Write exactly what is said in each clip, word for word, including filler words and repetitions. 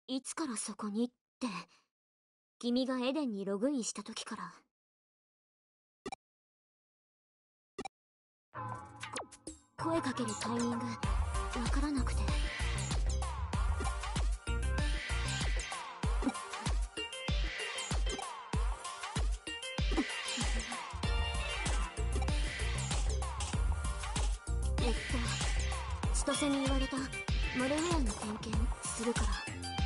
いつからそこにって、君がエデンにログインした時から。こ声かけるタイミングわからなくて。えっと千歳に言われたマルウェアの点検するから。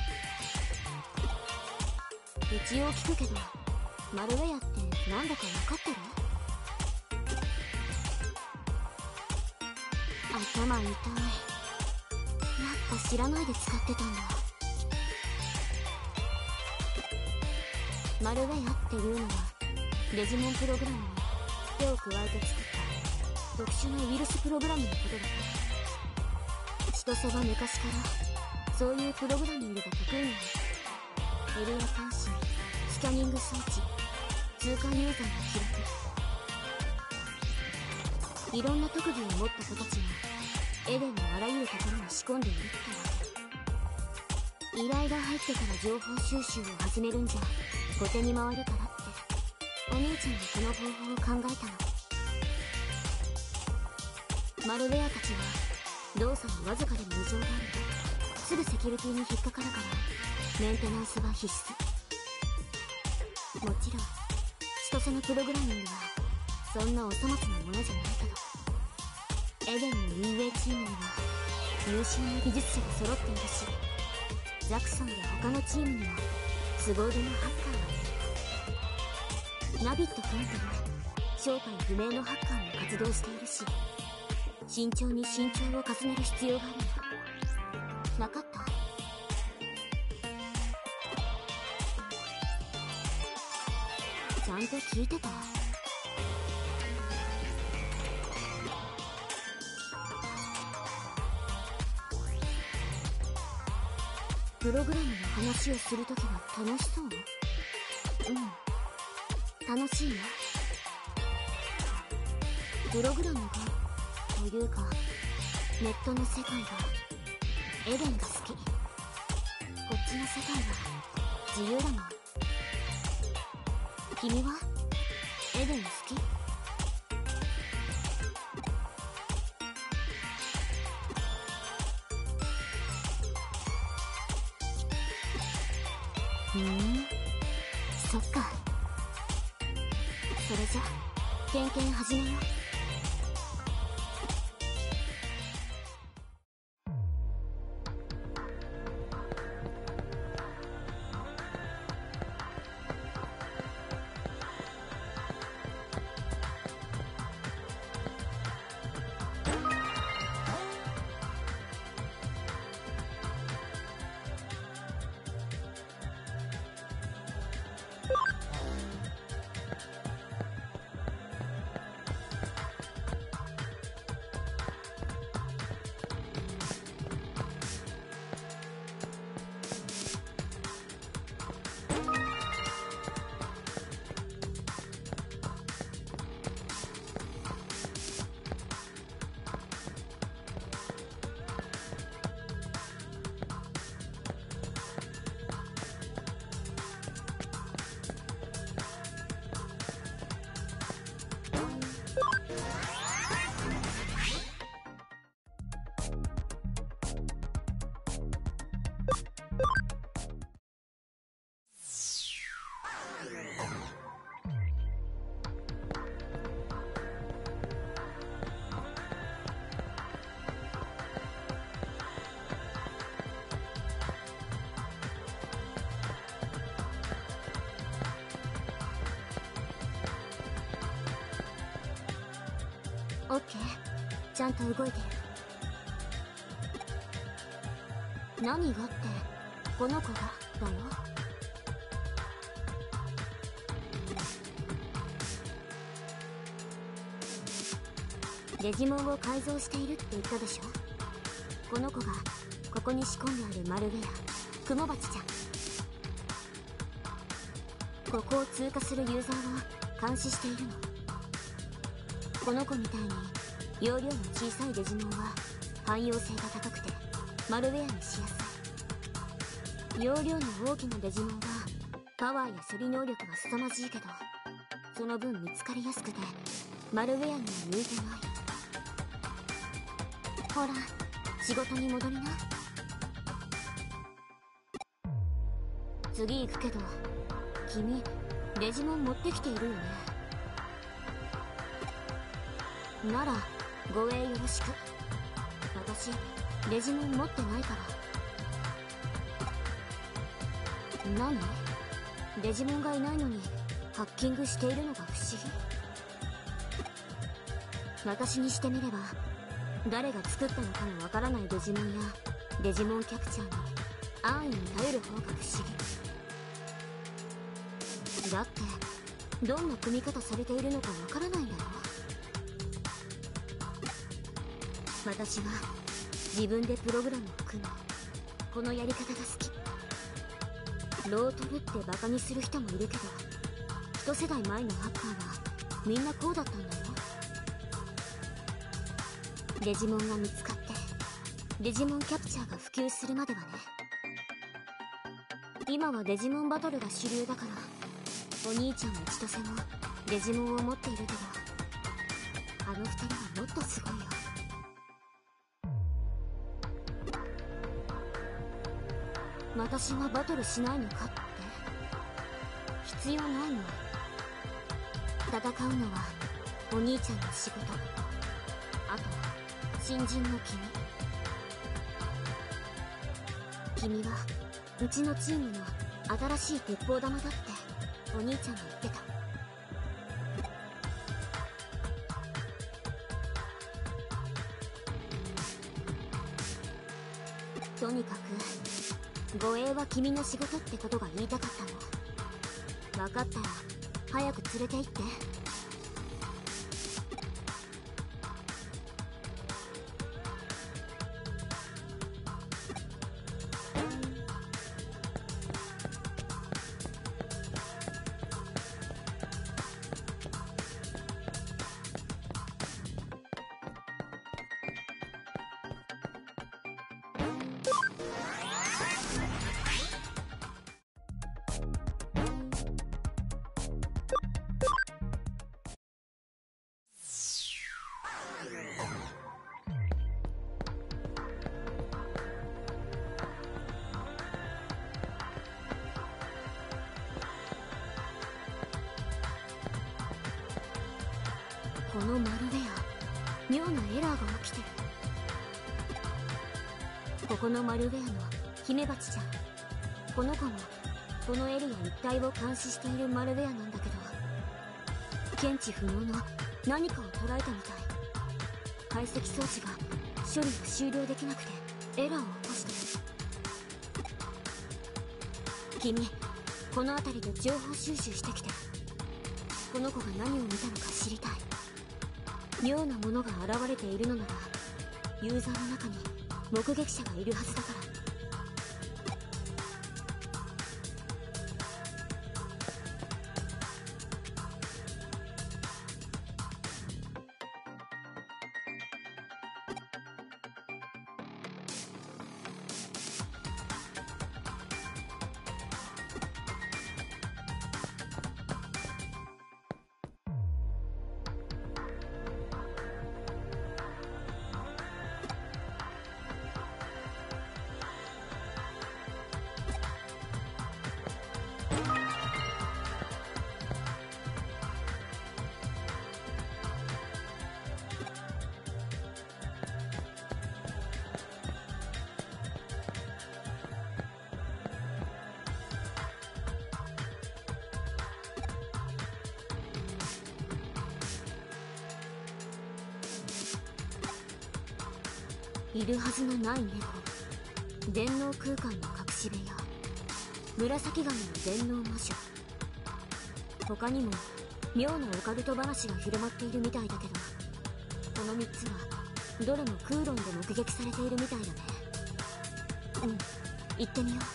一応聞くけど、マルウェアってなんだか分かってる？頭痛い。やっぱ知らないで使ってたんだ。マルウェアっていうのはデジモンプログラムに手を加えて作った特殊なウイルスプログラムのことだった。千歳は昔からそういうプログラミングが得意なの。エリア監視、スキャニング装置、通過ユーザーの記録、いろんな特技を持った子たちがエデンのあらゆるところに仕込んでいるってわけ。依頼が入ってから情報収集を始めるんじゃ後手に回るからってお兄ちゃんがこの方法を考えたの。マルウェアたちは動作にわずかでも異常があるとすぐセキュリティに引っかかるからメンテナンスは必須。もちろん千歳のプログラミングはそんなお粗末なものじゃないけど、エデンの運営チームには優秀な技術者が揃っているし、ザクソンや他のチームには凄腕のハッカーがいる。ナビット君という正体不明のハッカーも活動しているし、慎重に慎重を重ねる必要があるんだ。分かった？ちゃんと聞いてた？プログラムの話をするときは楽しそう？うん、楽しいよ。プログラムがというかネットの世界がエデンが好き。こっちの世界は自由だもん。君はエデン好き？ふーん、そっか。それじゃ点検始めよう。オッケー、ちゃんと動いてる。何がってこの子がだよ。デジモンを改造しているって言ったでしょ。この子がここに仕込んであるマルウェア、クモバチちゃん。ここを通過するユーザーを監視しているの。この子みたいに容量の小さいデジモンは汎用性が高くてマルウェアにしやすい。 容量の大きなデジモンはパワーや処理能力は凄まじいけど、その分見つかりやすくてマルウェアには向いてない。ほら仕事に戻りな。次行くけど、君デジモン持ってきているよね。なら護衛よろしく。私デジモン持ってないから。何？デジモンがいないのにハッキングしているのが不思議。私にしてみれば誰が作ったのかもわからないデジモンやデジモンキャプチャーに安易に頼る方が不思議だって、どんな組み方されているのかわからないんだろ。私は自分でプログラムを組むこのやり方が好き。ロートルってバカにする人もいるけど、一世代前のハッカーはみんなこうだったんだよ。デジモンが見つかってデジモンキャプチャーが普及するまではね。今はデジモンバトルが主流だから、お兄ちゃんも千歳もデジモンを持っているけど、あの二人はもっとすごいよ。私がバトルしないのかって？必要ないの。戦うのはお兄ちゃんの仕事、あと新人の君。君はうちのチームの新しい鉄砲玉だってお兄ちゃんが言ってた。とにかく護衛は君の仕事ってことが言いたかったの。分かったら早く連れて行って。このマルウェア、妙なエラーが起きてる。ここのマルウェアの姫蜂ちゃん、この子もこのエリア一帯を監視しているマルウェアなんだけど、検知不能の何かを捉えたみたい。解析装置が処理を終了できなくてエラーを起こしてる。君この辺りで情報収集してきて。この子が何を見たのか知りたい。妙なものが現れているのならユーザーの中に目撃者がいるはずだから。いるはずのない猫、電脳空間の隠し部屋、紫髪の電脳魔女、他にも妙なオカルト話が広まっているみたいだけど、このみっつはどれも空論で目撃されているみたいだね。うん、行ってみよ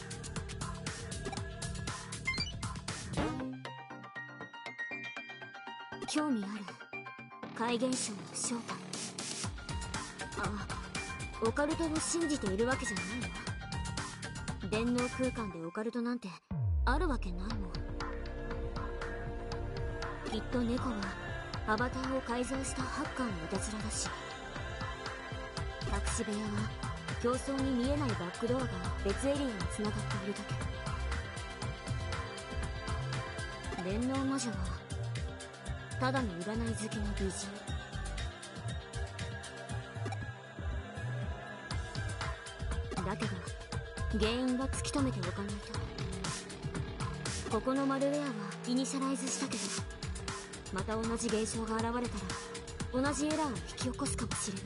う。興味ある怪現象の正体。あ、オカルトを信じているわけじゃないわ。 電脳空間でオカルトなんてあるわけないもん。きっと猫はアバターを改造したハッカーのいたずらだし、隠し部屋は競争に見えないバックドアが別エリアにつながっているだけ。電脳魔女はただの占い好きの美人。だけど原因は突き止めておかないと。ここのマルウェアはイニシャライズしたけど、また同じ現象が現れたら同じエラーを引き起こすかもしれない。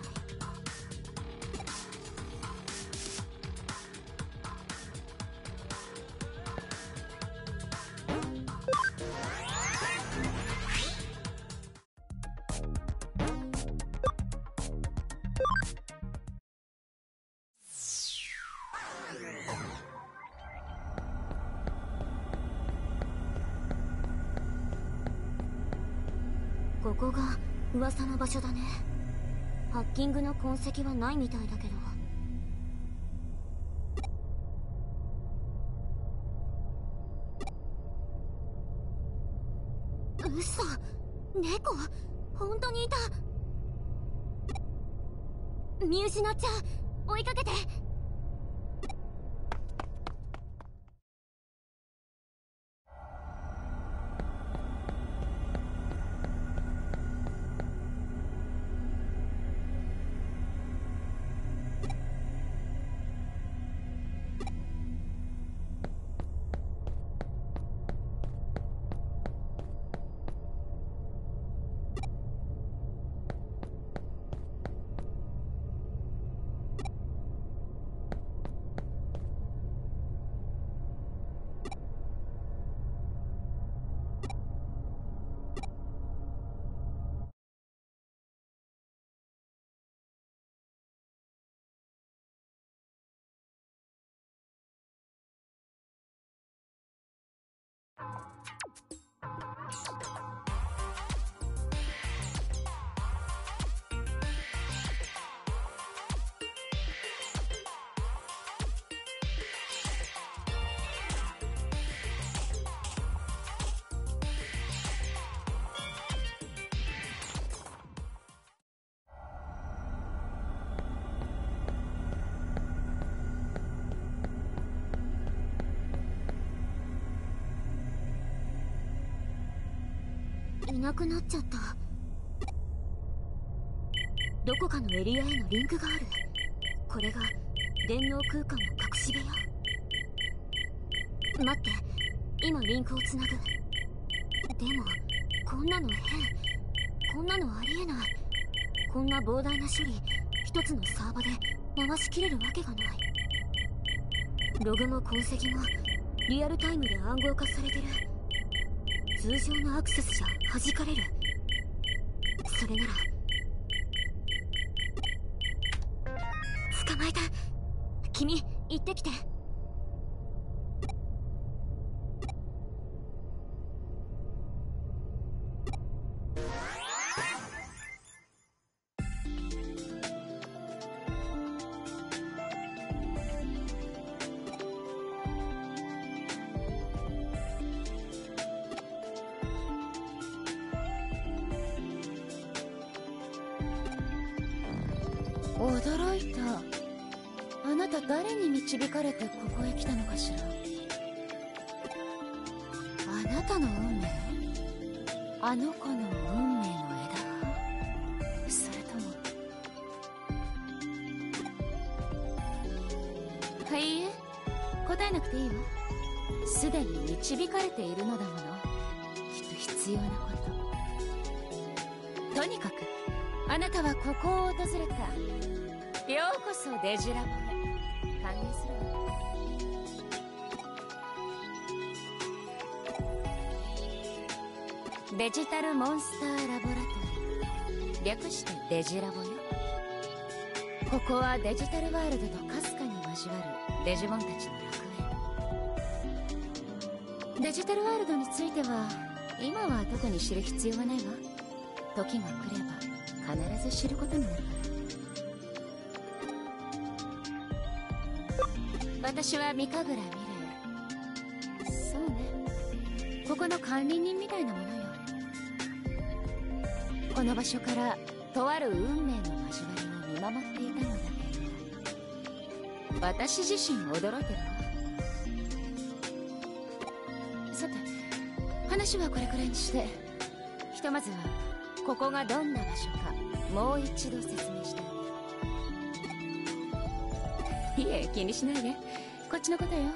ここが噂の場所だね。ハッキングの痕跡はないみたいだけど。嘘、猫本当にいた。見失っちゃう。追いかけて。いなくなっちゃった。どこかのエリアへのリンクがある。これが電脳空間の隠し部屋。待って、今リンクをつなぐ。でもこんなの変。こんなのありえない。こんな膨大な処理一つのサーバで回しきれるわけがない。ログも痕跡もリアルタイムで暗号化されてる。通常のアクセスじゃ弾かれる。それなら捕まえた。君行ってきて。 驚いた。あなた誰に導かれてここへ来たのかしら。あなたの運命、あの子の運命の枝、それとも。はいいえ、答えなくていいわ。すでに導かれているのだもの。きっと必要なこと。とにかくあなたはここを訪れた。ようこそデジラボへ。歓迎するわ。デジタルモンスターラボラトリー、略してデジラボよ。ここはデジタルワールドとかすかに交わるデジモンたちの楽園。デジタルワールドについては今は特に知る必要はないわ。時が来れば必ず知ることになる。 私は三神楽美玲。そうね、ここの管理人みたいなものよ。この場所からとある運命の交わりを見守っていたのだけど、私自身驚いてるわ。さて、話はこれくらいにして、ひとまずはここがどんな場所かもう一度説明してあげる。いえ、気にしないで、こっちのことよ。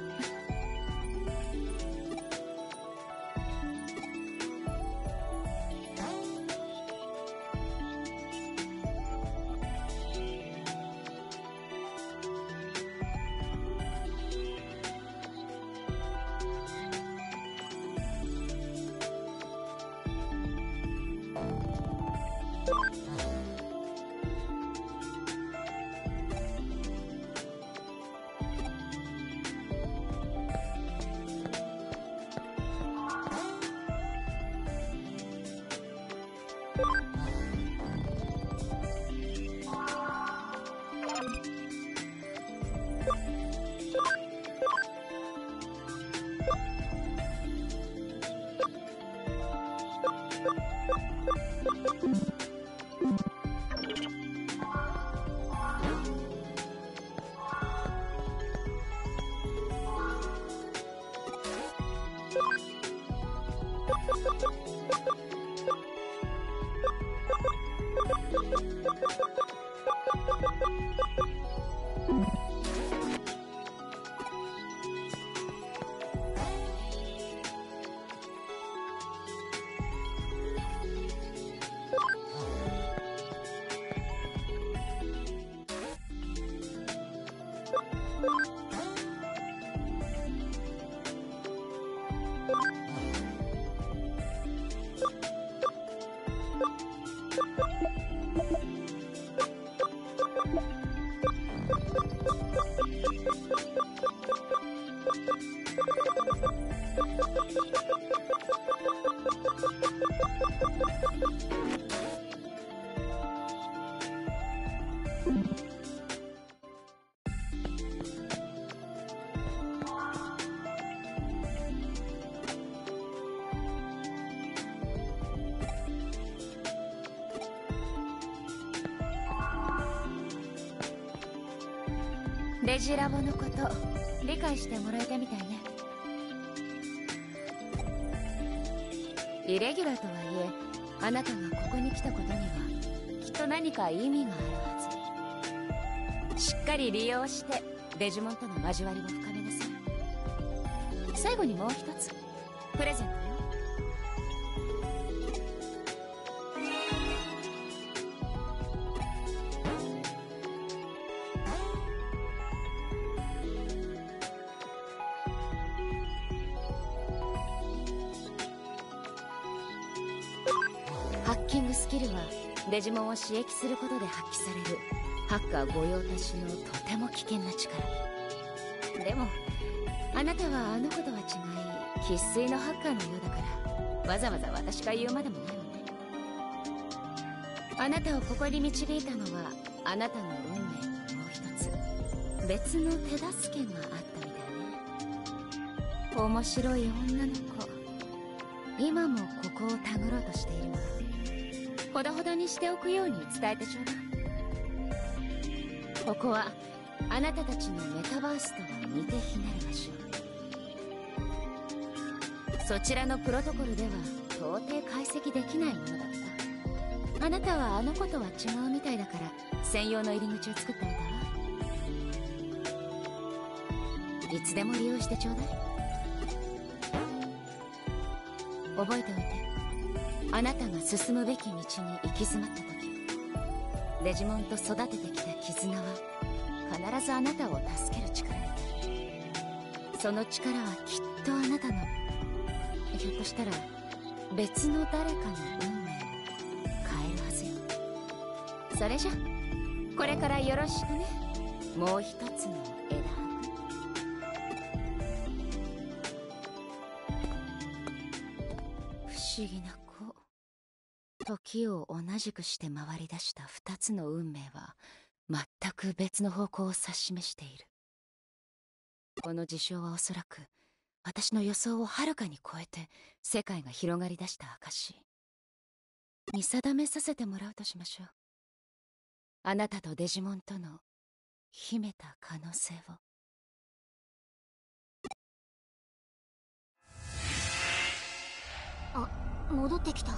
デジラボのこと理解してもらえたみたいね。イレギュラーとはいえ、あなたがここに来たことにはきっと何か意味があるはず。しっかり利用してデジモンとの交わりを深めなさい。最後にもう一つプレゼントよ。ハッキングスキルはデジモンを刺激することで発揮されるハッカー御用達のとても危険な力。でもあなたはあの子とは違い生粋のハッカーのようだから、わざわざ私が言うまでもないわね。あなたをここに導いたのはあなたの運命のもう一つ別の手助けがあったみたいね。面白い女の子、今もここをたぐろうとしているわ。ほどほどにしておくように伝えてちょうだい。ここはあなたたちのメタバースとは似て非なる場所。そちらのプロトコルでは到底解析できないものだった。あなたはあの子とは違うみたいだから専用の入り口を作ってみたわ。いつでも利用してちょうだい。覚えておいて、あなたが進むべき道に行き詰まった時、デジモンと育ててきた絆は必ずあなたを助ける力になる。その力はきっとあなたの、ひょっとしたら別の誰かの運命を変えるはずよ。それじゃこれからよろしくね、もう一つの枝葉。不思議な子。時を同じくして回り出した二つの運命は全く別の方向を指し示している。 この事象はおそらく私の予想をはるかに超えて世界が広がり出した証。見定めさせてもらうとしましょう。あなたとデジモンとの秘めた可能性を。 あ、戻ってきた。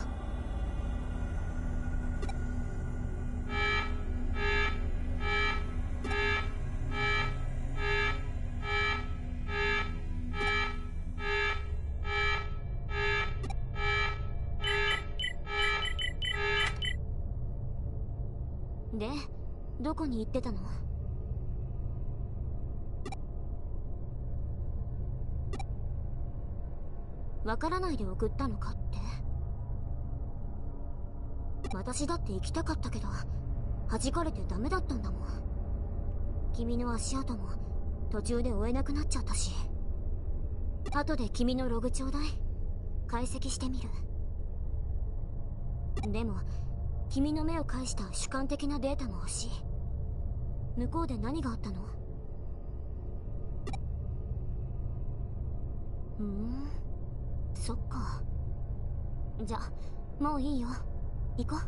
で、どこに行ってたの？わからないで送ったのかって。私だって行きたかったけど弾かれてダメだったんだもん。君の足跡も途中で追えなくなっちゃったし。後で君のログちょうだい。解析してみる。でも君の目を介した主観的なデータも欲しい。向こうで何があったの？うーん、そっか。じゃあもういいよ、行こう。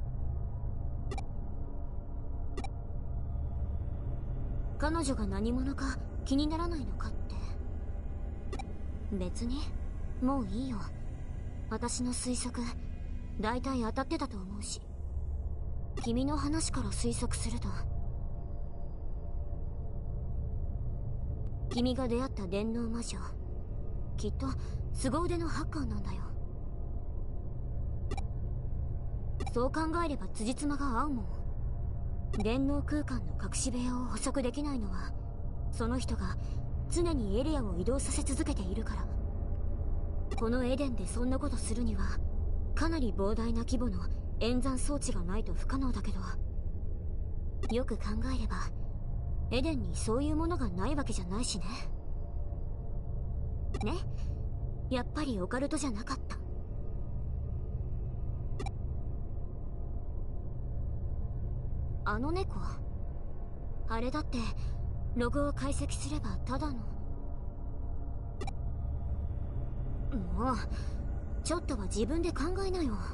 彼女が何者か気にならないのかって。別にもういいよ。私の推測大体当たってたと思うし。君の話から推測すると、君が出会った電脳魔女、きっと凄腕のハッカーなんだよ。そう考えれば辻褄が合うもん。電脳空間の隠し部屋を捕捉できないのはその人が常にエリアを移動させ続けているから。このエデンでそんなことするにはかなり膨大な規模の演算装置がないと不可能だけど、よく考えればエデンにそういうものがないわけじゃないしね。ね、やっぱりオカルトじゃなかった。あの猫、あれだってログを解析すればただの。もうちょっとは自分で考えなよ。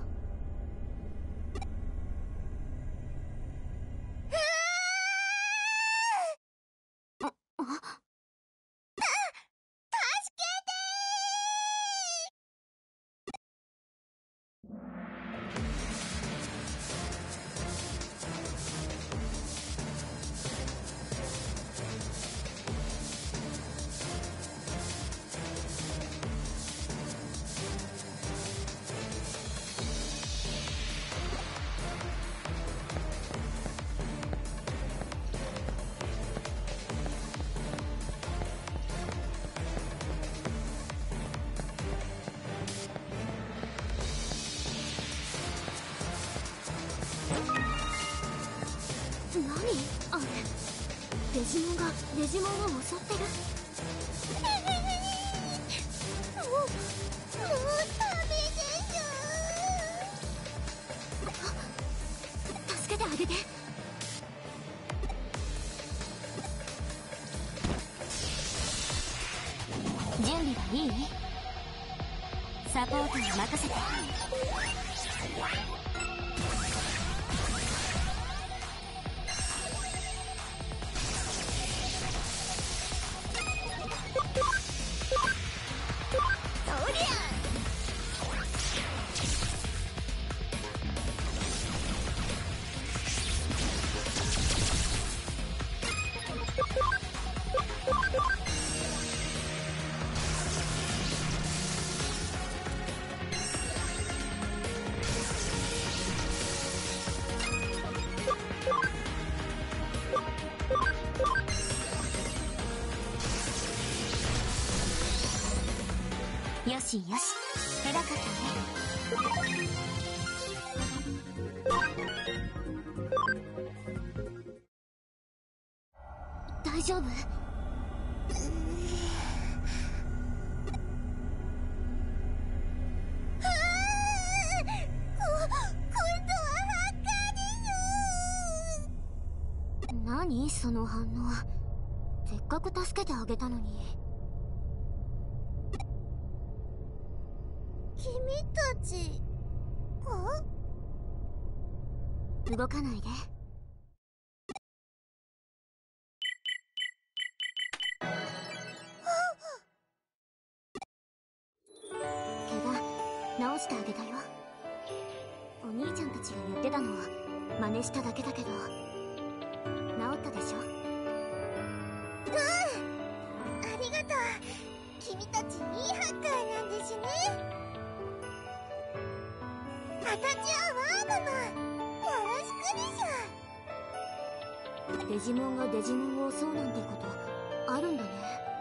何あれ、デジモンがデジモンを襲ってる。もうもうダメでしょ。助けてあげて。準備はいい？サポートに任せて。よしよし、偉かったね。大丈夫？何その反応。 せっかく助けてあげたのに。 君たちが？ 動かないで。怪我治してあげたよ。お兄ちゃんたちが言ってたのは真似しただけだけど、治ったでしょ？ うん、ありがとう。君たちいいハッカーなんですね。私はワームもよろしくでしょ。 デジモンがデジモンを襲うなんてことあるんだね。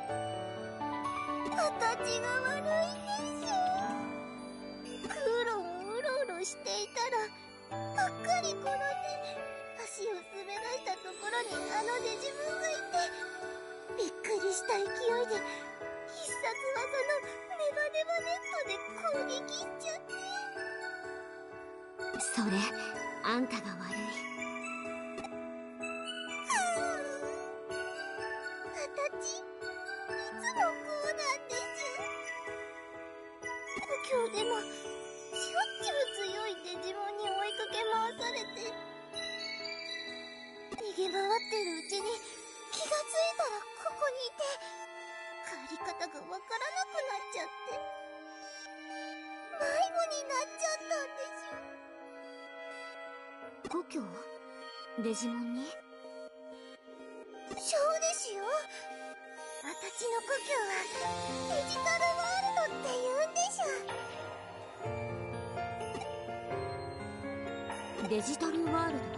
私が悪いんでしょ。空路をうろうろしていたらばっかり転んで足を滑らしたところにあのデジモンがいて、びっくりした勢いで必殺技のネバネバネットで攻撃しちゃって。 それあんたが悪い。 私いつもこうなんです。故郷でもしょっちゅう強いデジモンに追いかけ回されて、逃げ回ってるうちに気がついたらここにいて、帰り方がわからなくなっちゃって迷子になっちゃったんですよ。 故郷？デジモンに？ そうですよ。私の故郷はデジタルワールドって言うんでしょ。 デジタルワールド？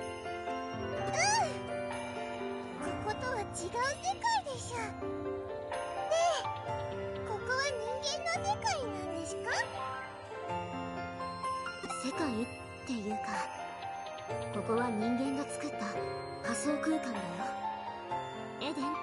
うん、こことは違う世界でしょ。で、ここは人間の世界なんですか？ 世界っていうか、ここは人間が作った仮想空間だよ。エデンっていうの。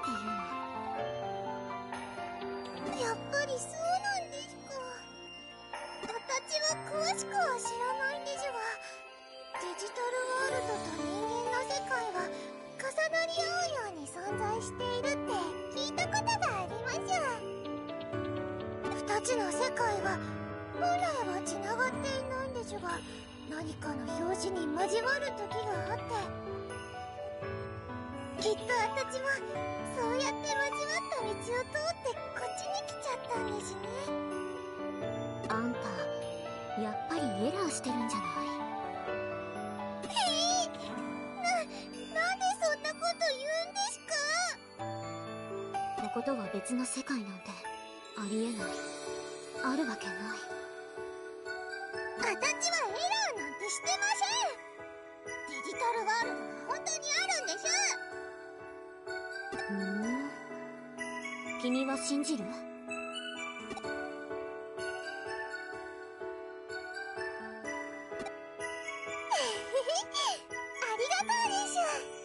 やっぱりそうなんですか。私は詳しくは知らないんですが、デジタルワールドと人間の世界は重なり合うように存在しているって聞いたことがあります。二つの世界は本来はつながっていないんですが、何かの拍子に交わる時があって、きっと私もそうやって交わった道を通ってこっちに来ちゃったんですね。 あんたやっぱりエラーしてるんじゃない？ へえ、な、なんでそんなこと言うんですか？ こことは別の世界なんてありえない。あるわけない。 私はエラーなんてしてません。デジタルワールドが本当にあるんでしょ。 ふーん。君は信じる？ ありがとうでし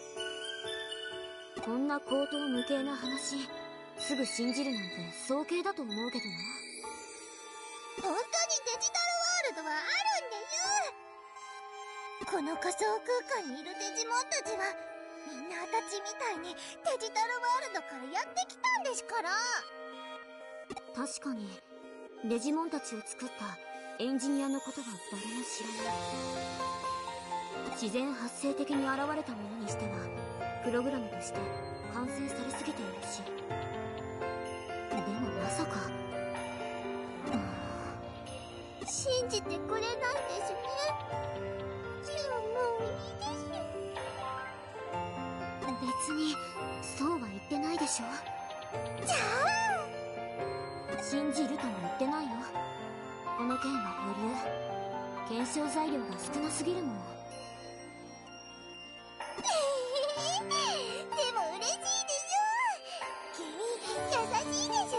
こんな荒唐無稽な話すぐ信じるなんて早計だと思うけどな。 ょ。本当にデジタルワールドはあるんでしょ。この仮想空間にいるデジモンたちはみんな私みたいにデジタルワールドからやってきたんですから。 確かにデジモンたちを作ったエンジニアのことは誰も知らない。自然発生的に現れたものにしてはプログラムとして完成されすぎているし。でもまさか、 うん、信じてくれないんですね。じゃあもういいですよ。 別にそうは言ってないでしょ。 じゃあ信じるとも言ってないよ。この件は保留。検証材料が少なすぎるもん。 でも嬉しいでしょ。君優しいです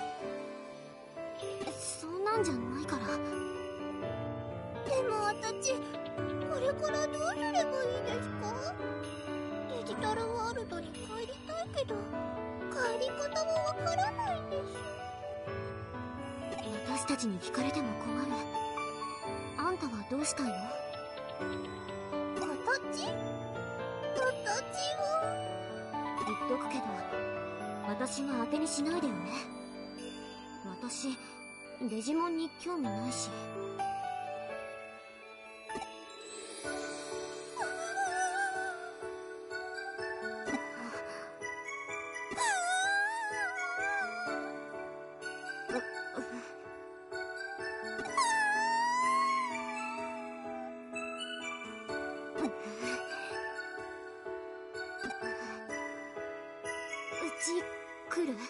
ね。 そんなんじゃないから。 でも私これからどうすればいいですか？デジタルワールドに帰りたいけど帰り方もわからないんです。 私たちに聞かれても困る。あんたはどうしたいの？ 形？形は言っっとくけど、私は当てにしないでよね。私デジモンに興味ないし。うち来る？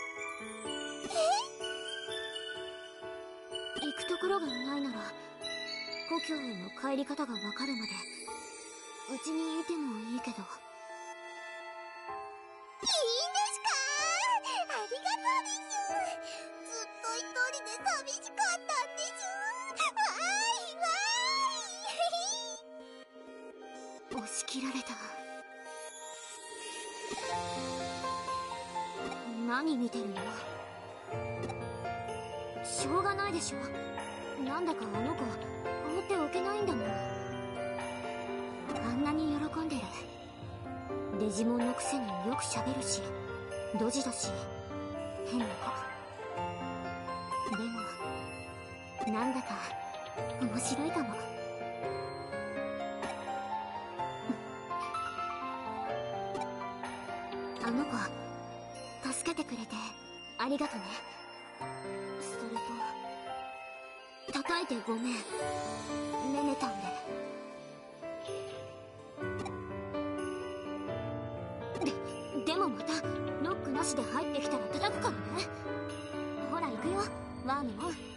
行くところがないなら故郷への帰り方がわかるまでうちにいてもいいけど。 いいんですか？ありがとうです。ずっと一人で寂しかったんです。わーいわーい押し切られた。何見てるの？しょうがないでしょ。なんだかあの子放っておけないんだもん。あんなに喜んでる。デジモンのくせによく喋るしドジだし変な子。でもなんだか面白いかも。あの子助けてくれてありがとね。それと叩いてごめん、ねねたんで。ででもまたノックなしで入ってきたら叩くからね。ほら行くよワームも。